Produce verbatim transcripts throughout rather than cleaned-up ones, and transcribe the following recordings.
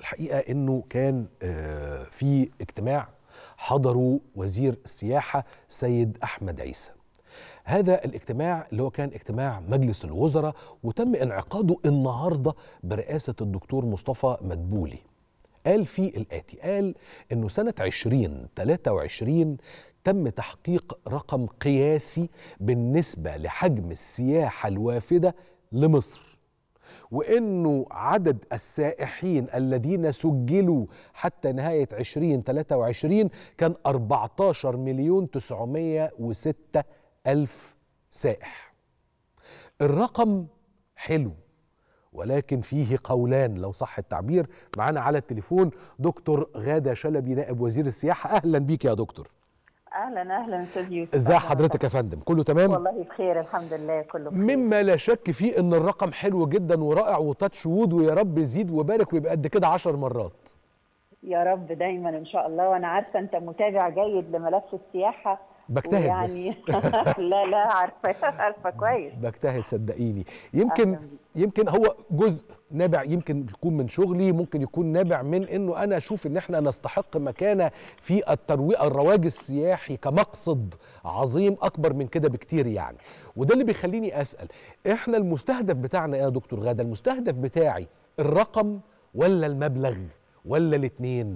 الحقيقة أنه كان في اجتماع حضروا وزير السياحة سيد أحمد عيسى. هذا الاجتماع اللي هو كان اجتماع مجلس الوزراء وتم انعقاده النهاردة برئاسة الدكتور مصطفى مدبولي. قال فيه الآتي، قال أنه سنة عشرين ثلاثة وعشرين تم تحقيق رقم قياسي بالنسبة لحجم السياحة الوافدة لمصر، وإنه عدد السائحين الذين سجلوا حتى نهاية عشرين ثلاثة وعشرين كان أربعة عشر مليون تسعمائة وستة ألف سائح. الرقم حلو ولكن فيه قولان لو صح التعبير. معانا على التليفون دكتور غادة شلبي نائب وزير السياحة. أهلا بيك يا دكتور. اهلا اهلا استاذ يوسف. ازي حضرتك يا فندم؟ كله تمام؟ والله بخير الحمد لله كله بخير. مما لا شك فيه ان الرقم حلو جدا ورائع وتاتش وود، ويا رب يزيد ويبارك ويبقى قد كده عشر مرات يا رب دايما ان شاء الله. وانا عارفه انت متابع جيد لملف السياحه. بجتهد يعني بس لا لا عارفه عارفه كويس. بجتهد صدقيني. يمكن يمكن هو جزء نابع، يمكن يكون من شغلي، ممكن يكون نابع من انه انا اشوف ان احنا نستحق مكانه في الترويج الرواج السياحي كمقصد عظيم اكبر من كده بكتير يعني. وده اللي بيخليني اسال، احنا المستهدف بتاعنا يا دكتور غادة، المستهدف بتاعي الرقم ولا المبلغ ولا الاثنين؟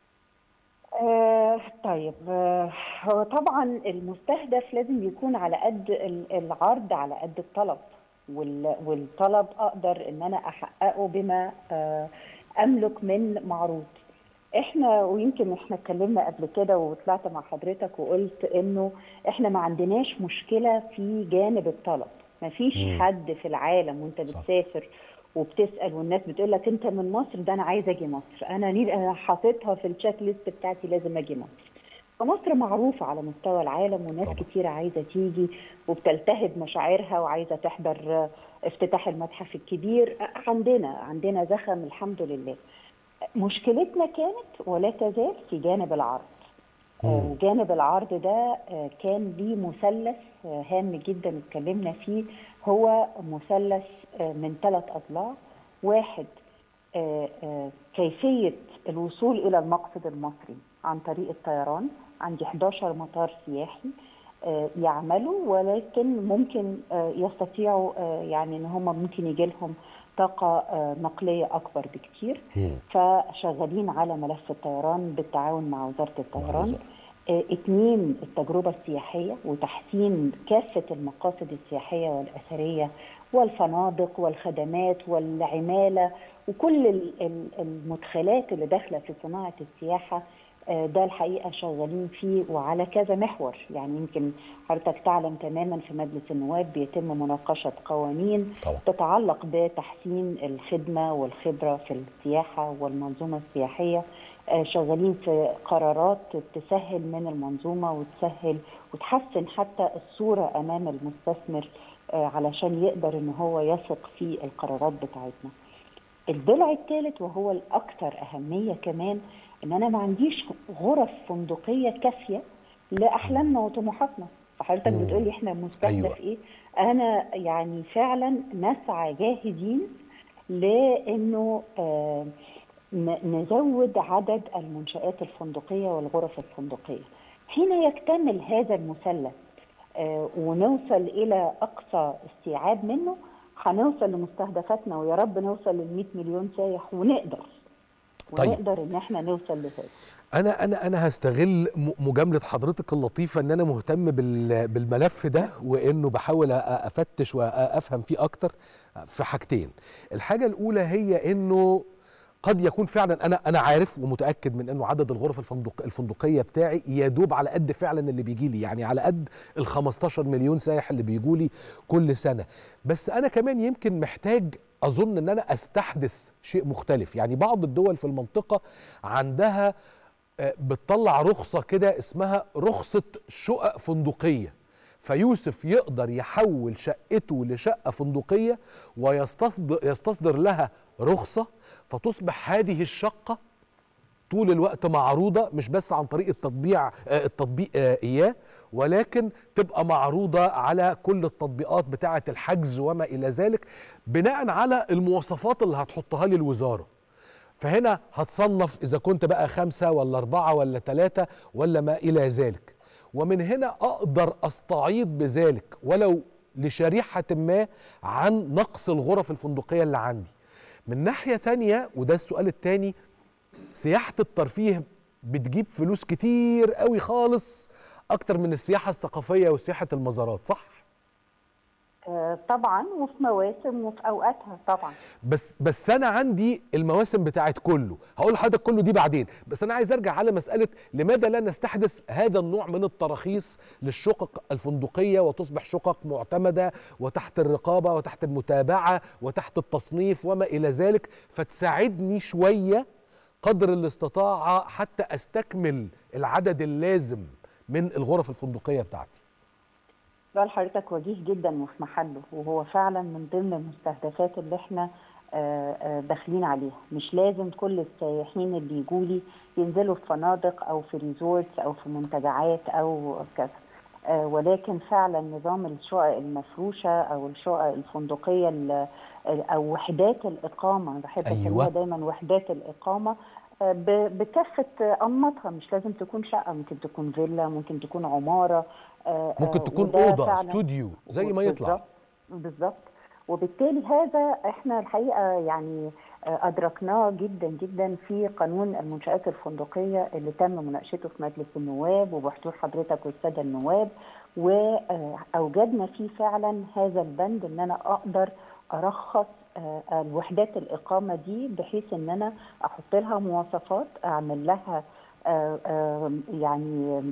آه طيب، آه هو طبعا المستهدف لازم يكون على قد العرض على قد الطلب، والطلب اقدر ان انا احققه بما آه املك من معروض. احنا ويمكن احنا اتكلمنا قبل كده وطلعت مع حضرتك وقلت انه احنا ما عندناش مشكله في جانب الطلب. ما فيش حد في العالم وانت بتسافر وبتسال والناس بتقول لك انت من مصر، ده انا عايزه اجي مصر، انا انا حاططها في التشيك ليست بتاعتي لازم اجي مصر. فمصر معروفه على مستوى العالم وناس طبعا كتيره عايزه تيجي وبتلتهب مشاعرها وعايزه تحضر افتتاح المتحف الكبير. عندنا عندنا زخم الحمد لله. مشكلتنا كانت ولا تزال في جانب العرض. وجانب العرض ده كان ليه مثلث هام جدا اتكلمنا فيه، هو مثلث من ثلاث اضلاع. واحد، كيفيه الوصول الى المقصد المصري عن طريق الطيران. عندي إحدى عشر مطار سياحي يعملوا، ولكن ممكن يستطيعوا يعني ان هم ممكن يجي لهم طاقه نقليه اكبر بكتير. فشغالين على ملف الطيران بالتعاون مع وزاره الطيران. اثنين، التجربه السياحيه وتحسين كافه المقاصد السياحيه والاثريه والفنادق والخدمات والعماله وكل المدخلات اللي داخله في صناعه السياحه. ده الحقيقه شغالين فيه وعلى كذا محور. يعني يمكن حضرتك تعلم تماما في مجلس النواب بيتم مناقشه قوانين طبعا تتعلق بتحسين الخدمه والخبره في السياحه والمنظومه السياحيه. شغالين في قرارات تسهل من المنظومه وتسهل وتحسن حتى الصوره امام المستثمر علشان يقدر ان هو يثق في القرارات بتاعتنا. الضلع الثالث وهو الاكثر اهميه كمان، ان انا ما عنديش غرف فندقيه كافيه لاحلامنا وطموحاتنا. فحضرتك بتقولي احنا مستهدف أيوة. ايه؟ انا يعني فعلا نسعى جاهزين لانه آه نزود عدد المنشآت الفندقيه والغرف الفندقيه. حين يكتمل هذا المثلث آه ونوصل الى اقصى استيعاب منه، هنوصل لمستهدفاتنا ويا رب نوصل لل مئة مليون سايح ونقدر طيب. ونقدر ان احنا نوصل لهذا. انا انا انا هستغل مجامله حضرتك اللطيفه ان انا مهتم بالملف ده وانه بحاول افتش وافهم فيه اكتر في حاجتين. الحاجه الاولى هي انه قد يكون فعلا انا انا عارف ومتاكد من انه عدد الغرف الفندق الفندقيه بتاعي يدوب على قد فعلا اللي بيجي لي، يعني على قد ال خمستاشر مليون سائح اللي بيجوا لي كل سنه. بس انا كمان يمكن محتاج اظن ان انا استحدث شيء مختلف. يعني بعض الدول في المنطقه عندها بتطلع رخصه كده اسمها رخصه شقق فندقيه، فيوسف يقدر يحول شقته لشقه فندقيه ويستصدر يستصدر لها رخصه، فتصبح هذه الشقه طول الوقت معروضه مش بس عن طريق التطبيع التطبيق اياه، ولكن تبقى معروضه على كل التطبيقات بتاعه الحجز وما الى ذلك بناء على المواصفات اللي هتحطها لي الوزاره. فهنا هتصنف إذا كنت بقى خمسة ولا أربعة ولا ثلاثة ولا ما إلى ذلك، ومن هنا أقدر أستعيض بذلك ولو لشريحة ما عن نقص الغرف الفندقية اللي عندي. من ناحية تانية، وده السؤال التاني، سياحة الترفيه بتجيب فلوس كتير قوي خالص أكتر من السياحة الثقافية وسياحة المزارات، صح؟ آه طبعا، وفي مواسم وفي اوقاتها طبعا. بس بس انا عندي المواسم بتاعت كله، هقول لحضرتك كله دي بعدين، بس انا عايز ارجع على مساله لماذا لا نستحدث هذا النوع من التراخيص للشقق الفندقيه وتصبح شقق معتمده وتحت الرقابه وتحت المتابعه وتحت التصنيف وما الى ذلك، فتساعدني شويه قدر الاستطاعه حتى استكمل العدد اللازم من الغرف الفندقيه بتاعتي. سؤال حضرتك وجيه جدا وفي محله، وهو فعلا من ضمن المستهدفات اللي احنا داخلين عليها. مش لازم كل السائحين اللي يجوا لي ينزلوا في فنادق او في ريزورتس او في منتجعات او كذا، ولكن فعلا نظام الشقق المفروشه او الشقق الفندقيه او وحدات الاقامه، بحب اسميها دايما وحدات الاقامه بكافه انماطها. مش لازم تكون شقه، ممكن تكون فيلا، ممكن تكون عماره، ممكن تكون اوضه استوديو زي ما يطلع. بالظبط. وبالتالي هذا احنا الحقيقه يعني ادركناه جدا جدا في قانون المنشآت الفندقيه اللي تم مناقشته في مجلس النواب وبحضور حضرتك والساده النواب، واوجدنا فيه فعلا هذا البند ان انا اقدر ارخص الوحدات الاقامه دي، بحيث ان انا احط لها مواصفات، اعمل لها يعني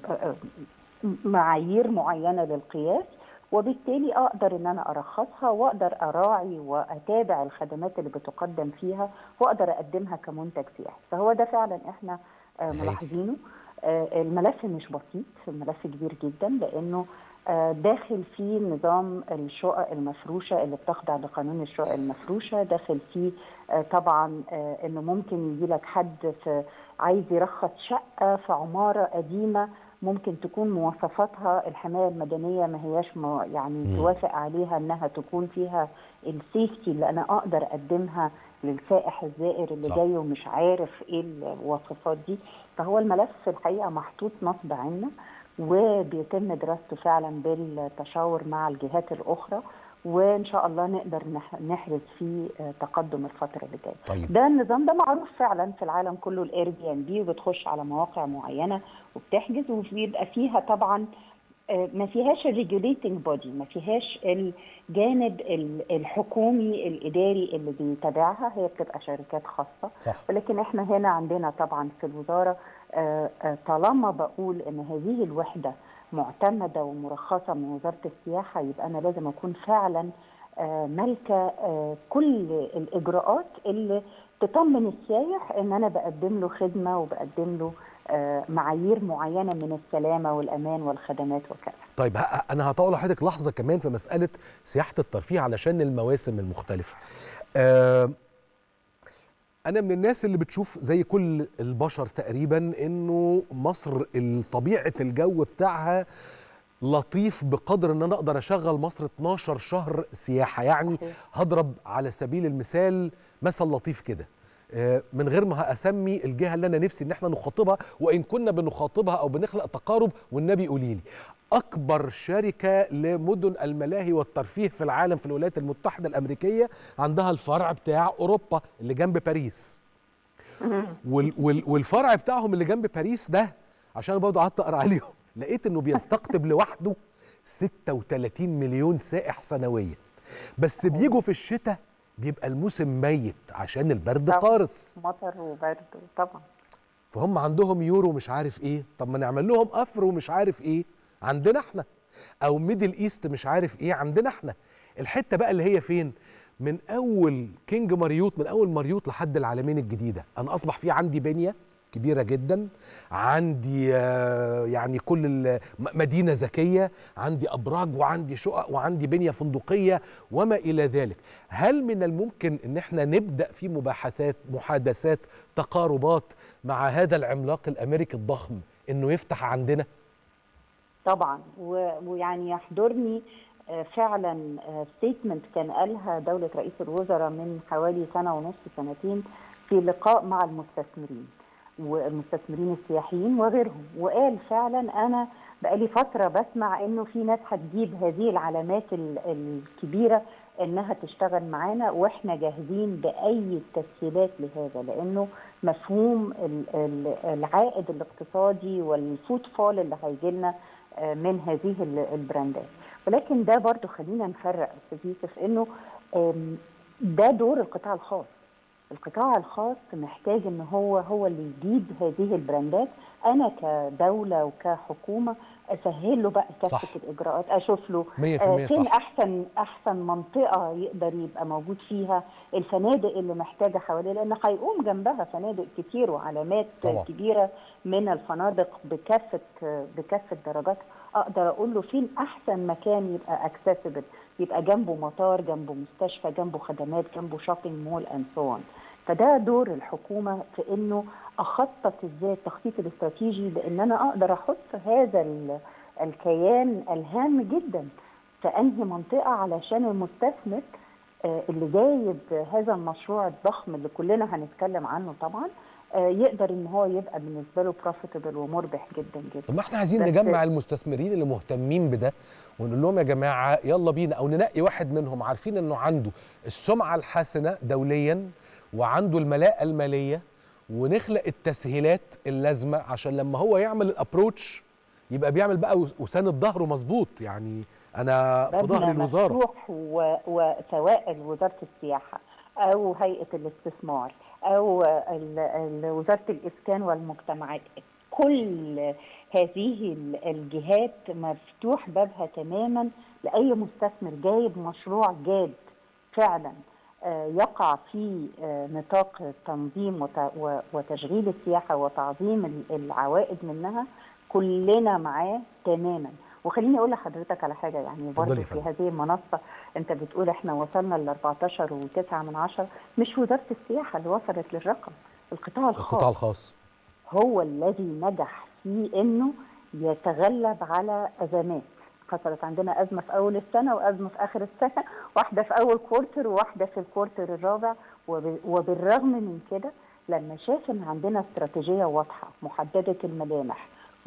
معايير معينه للقياس، وبالتالي اقدر ان انا ارخصها واقدر اراعي واتابع الخدمات اللي بتقدم فيها واقدر اقدمها كمنتج سياحي. فهو ده فعلا احنا ملاحظينه. الملف مش بسيط، الملف كبير جدا، لانه داخل فيه نظام الشقق المفروشه اللي بتخضع لقانون الشقق المفروشه، داخل فيه طبعا انه ممكن يجي لك حد في عايز يرخص شقه في عماره قديمه ممكن تكون مواصفاتها الحمايه المدنيه ما هياش يعني توافق عليها انها تكون فيها السيفتي اللي انا اقدر اقدمها للسائح الزائر اللي جاي ومش عارف ايه الوصفات دي. فهو الملف الحقيقه محطوط نصب عنا، وبيتم دراسته فعلا بالتشاور مع الجهات الاخرى، وان شاء الله نقدر نحرز فيه تقدم الفتره اللي جايه. طيب. ده النظام ده معروف فعلا في العالم كله، الاير بي ان بي، وبتخش على مواقع معينه وبتحجز، وبيبقى فيها طبعا ما فيهاش الريجوليتنج بودي، ما فيهاش الجانب الحكومي الاداري اللي بيتابعها، هي بتبقى شركات خاصه. صح. ولكن احنا هنا عندنا طبعا في الوزاره طالما بقول ان هذه الوحده معتمده ومرخصه من وزاره السياحه، يبقى انا لازم اكون فعلا مالكه كل الاجراءات اللي تطمن السائح ان انا بقدم له خدمه وبقدم له معايير معينه من السلامه والامان والخدمات وكذا. طيب انا هطول لحضرتك لحظه كمان في مساله سياحه الترفيه علشان المواسم المختلفه. أه أنا من الناس اللي بتشوف زي كل البشر تقريبا إنه مصر طبيعة الجو بتاعها لطيف بقدر إن أنا أقدر أشغل مصر اتناشر شهر سياحة. يعني هضرب على سبيل المثال مثل لطيف كده من غير ما أسمي الجهة اللي أنا نفسي إن احنا نخاطبها، وإن كنا بنخاطبها أو بنخلق تقارب، والنبي قولي لي أكبر شركة لمدن الملاهي والترفيه في العالم في الولايات المتحدة الأمريكية عندها الفرع بتاع أوروبا اللي جنب باريس. وال وال والفرع بتاعهم اللي جنب باريس ده، عشان برضه قعدت أقرأ عليهم، لقيت إنه بيستقطب لوحده ستة وتلاتين مليون سائح سنويا، بس بيجوا في الشتاء بيبقى الموسم ميت عشان البرد قارس، مطر وبرد طبعا. فهم عندهم يورو مش عارف إيه، طب ما نعمل لهم أفرو مش عارف إيه عندنا احنا، او ميدل ايست مش عارف ايه عندنا احنا. الحته بقى اللي هي فين؟ من اول كينج ماريوت، من اول ماريوت لحد العالمين الجديده، انا اصبح في عندي بنيه كبيره جدا، عندي آه يعني كل مدينه ذكيه، عندي ابراج وعندي شقق وعندي بنيه فندقيه وما الى ذلك. هل من الممكن ان احنا نبدا في مباحثات، محادثات، تقاربات مع هذا العملاق الامريكي الضخم انه يفتح عندنا؟ طبعا، ويعني يحضرني فعلا ستيتمنت كان قالها دولة رئيس الوزراء من حوالي سنة ونص سنتين في لقاء مع المستثمرين والمستثمرين السياحيين وغيرهم، وقال فعلا انا بقالي فتره بسمع انه في ناس هتجيب هذه العلامات الكبيره انها تشتغل معانا، واحنا جاهزين باي تسهيلات لهذا، لانه مفهوم العائد الاقتصادي والفوت فول اللي هيجي لنا من هذه البراندات. ولكن ده برضو خلينا نفرق استاذ يوسف انه ده دور القطاع الخاص. القطاع الخاص محتاج ان هو هو اللي يجيب هذه البراندات. انا كدوله وكحكومه اسهل له بقى كافه الاجراءات، اشوف له فين احسن احسن منطقه يقدر يبقى موجود فيها، الفنادق اللي محتاجه حواليه، لان هيقوم جنبها فنادق كتير وعلامات طبعا كبيره من الفنادق بكافه بكافه درجاتها. اقدر اقول له فين احسن مكان يبقى اكسسبل، يبقى جنبه مطار، جنبه مستشفى، جنبه خدمات، جنبه شوبينج مول اند سو اون. فده دور الحكومه في انه اخطط ازاي التخطيط الاستراتيجي، بان انا اقدر احط هذا الكيان الهام جدا في انهي منطقه علشان المستثمر اللي جايب هذا المشروع الضخم اللي كلنا هنتكلم عنه طبعا يقدر ان هو يبقى بالنسبه له بروفيتبل ومربح جدا جدا. طب ما احنا عايزين نجمع المستثمرين اللي مهتمين بده ونقول لهم يا جماعه يلا بينا، او ننقي واحد منهم عارفين انه عنده السمعه الحسنه دوليا وعنده الملاءه الماليه، ونخلق التسهيلات اللازمه عشان لما هو يعمل الابروتش يبقى بيعمل بقى وساند ظهره مظبوط. يعني انا في ظهر الوزاره مفتوح، وسواء وزاره السياحه او هيئه الاستثمار او وزاره الاسكان والمجتمعات، كل هذه الجهات مفتوح بابها تماما لاي مستثمر جايب مشروع جاد فعلا يقع في نطاق تنظيم وتشغيل السياحه وتعظيم العوائد منها. كلنا معاه تماما. وخليني اقول لحضرتك على حاجه، يعني برضه في هذه المنصه انت بتقول احنا وصلنا ل أربعتاشر وتسعة من عشرة، مش وزاره السياحه اللي وصلت للرقم، القطاع الخاص القطاع الخاص هو الذي نجح في انه يتغلب على ازمات. حصلت عندنا ازمه في اول السنه وازمه في اخر السنه، واحده في اول كورتر وواحده في الكورتر الرابع، وبالرغم من كده لما شاف ان عندنا استراتيجيه واضحه محدده الملامح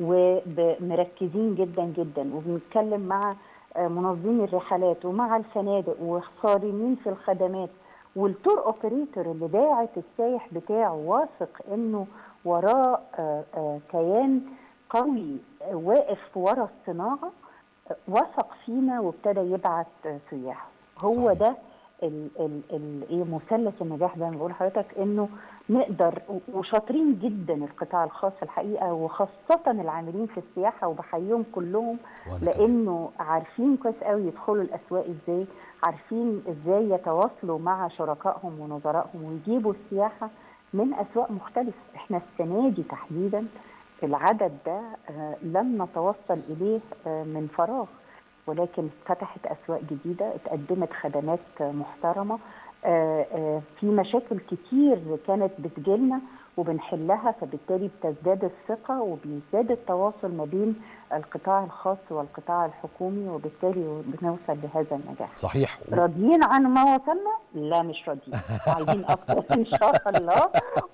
ومركزين جدا جدا، وبنتكلم مع منظمي الرحلات ومع الفنادق وصارمين في الخدمات، والتور اوبريتور اللي باعت السايح بتاعه واثق انه وراه كيان قوي واقف ورا الصناعه، وثق فينا وابتدى يبعت سياح. هو صحيح. ده ايه مثلث النجاح زي ما بقول لحضرتك، انه نقدر وشاطرين جدا القطاع الخاص الحقيقه، وخاصه العاملين في السياحه وبحييهم كلهم، لانه عارفين كويس قوي يدخلوا الاسواق ازاي، عارفين ازاي يتواصلوا مع شركائهم ونظرائهم ويجيبوا السياحه من اسواق مختلفه. احنا السنه دي تحديدا العدد ده لم نتوصل اليه من فراغ، ولكن فتحت اسواق جديده، اتقدمت خدمات محترمه، في مشاكل كتير كانت بتجيلنا وبنحلها، فبالتالي بتزداد الثقه وبيزداد التواصل ما بين القطاع الخاص والقطاع الحكومي، وبالتالي بنوصل لهذا النجاح. صحيح. راضيين عن ما وصلنا؟ لا مش راضيين، عايزين اكتر ان شاء الله.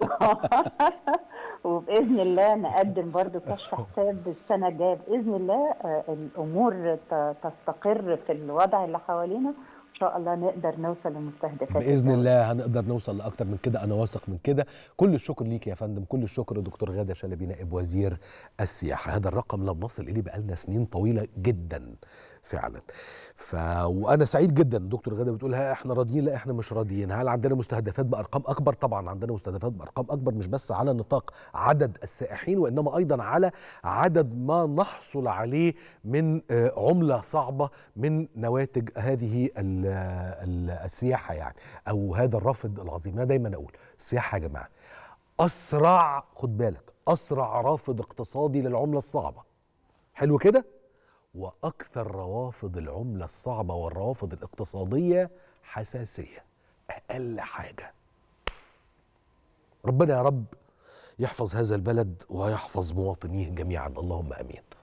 وباذن الله نقدم برضو كشف حساب السنه الجايه باذن الله، الامور تستقر في الوضع اللي حوالينا، ان شاء الله نقدر نوصل للمستهدفات باذن الله. هنقدر نوصل لاكتر من كده، انا واثق من كده. كل الشكر ليك يا فندم، كل الشكر دكتور غادة شلبي نائب وزير السياحه. هذا الرقم لم نصل اليه بقالنا سنين طويله جدا فعلا. ف وانا سعيد جدا دكتور غادة بتقول ها احنا راضيين، لا احنا مش راضيين. هل عندنا مستهدفات بارقام اكبر؟ طبعا عندنا مستهدفات بارقام اكبر، مش بس على نطاق عدد السائحين وانما ايضا على عدد ما نحصل عليه من عمله صعبه من نواتج هذه السياحه، يعني او هذا الرافد العظيم. انا دايما اقول السياحه يا جماعه اسرع، خد بالك، اسرع رافد اقتصادي للعمله الصعبه. حلو كده؟ واكثر روافد العمله الصعبه والروافد الاقتصاديه حساسيه. اقل حاجه. ربنا يا رب يحفظ هذا البلد ويحفظ مواطنيه جميعا، اللهم امين.